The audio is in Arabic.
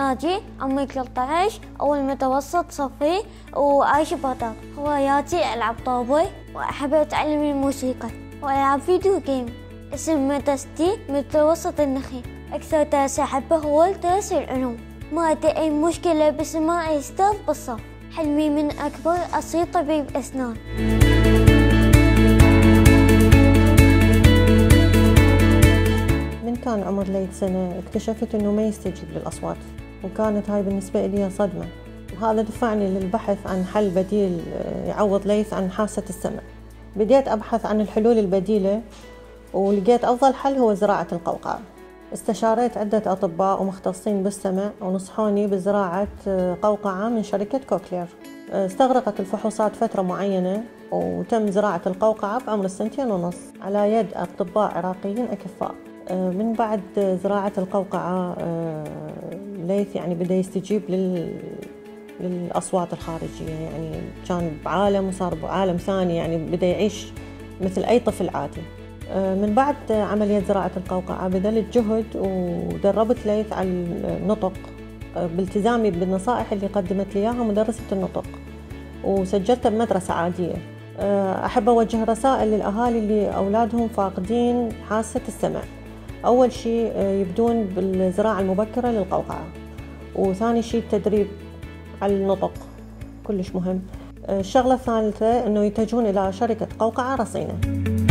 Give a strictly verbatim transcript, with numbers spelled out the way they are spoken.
ناجي، عمري ثلاثة عشر، أول متوسط صفي، وعايش بغداد. هواياتي ألعب طابة، وأحب أتعلم الموسيقى وألعب فيديو جيم. اسم مدرستي متوسط النخيل. أكثر درس أحبه هو درس العلوم، ما عندي أي مشكلة بسماع أستاذ بالصف. حلمي من أكبر أصير طبيب أسنان. من كان عمر ليث سنة اكتشفت أنه ما يستجيب للأصوات، وكانت هاي بالنسبة لي صدمة، وهذا دفعني للبحث عن حل بديل يعوض ليث عن حاسة السمع. بديت أبحث عن الحلول البديلة، ولقيت أفضل حل هو زراعة القوقعة. استشاريت عدة أطباء ومختصين بالسمع ونصحوني بزراعة قوقعة من شركة كوكلير. استغرقت الفحوصات فترة معينة، وتم زراعة القوقعة بعمر السنتين ونص على يد أطباء عراقيين أكفاء. من بعد زراعة القوقعة ليث يعني بدأ يستجيب لل... للأصوات الخارجية، يعني كان بعالم وصار بعالم ثاني، يعني بدأ يعيش مثل أي طفل عادي. من بعد عملية زراعة القوقعة بذلت جهد ودربت ليث على النطق بالتزامي بالنصائح اللي قدمت لي إياها مدرسة النطق، وسجلتها بمدرسة عادية. أحب أوجه رسائل للأهالي اللي أولادهم فاقدين حاسة السمع. أول شيء يبدون بالزراعة المبكرة للقوقعة، وثاني شيء التدريب على النطق كلش مهم. الشغلة الثالثة أنه يتجهون إلى شركة قوقعة رصينة.